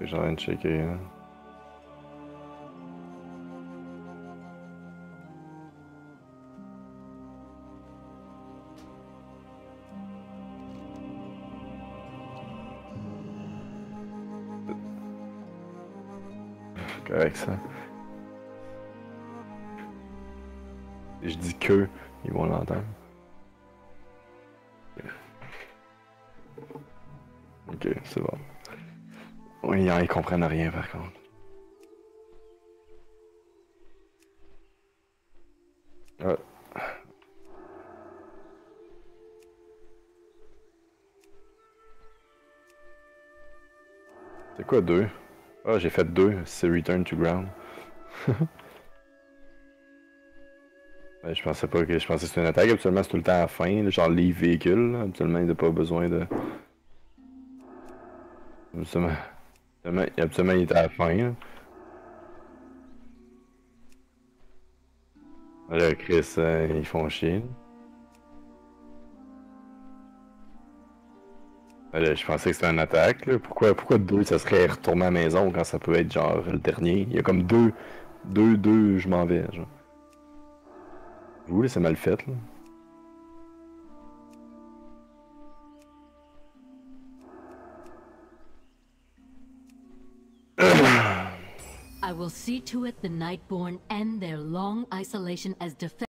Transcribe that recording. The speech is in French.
J'ai rien de checker. Hein. Correct ça. Si je dis que, ils vont l'entendre. Ok, c'est bon. Oui, ils comprennent rien par contre. Ah. C'est quoi 2? Ah, j'ai fait 2, c'est Return to Ground. Ben, je pensais pas que. Je pensais que c'était une attaque. Habituellement, c'est tout le temps à la fin, là, genre leave véhicule. Là. Habituellement, il n'a pas besoin de. Habituellement, il est à la fin. Là, là Chris, ils font chier. Là, je pensais que c'était une attaque. Là. Pourquoi 2, ça serait retourner à la maison quand ça peut être genre le dernier? Il y a comme 2, je m'en vais. Genre. Vous, là, c'est mal fait. Là. I will see to it the Nightborn end their long isolation as defense.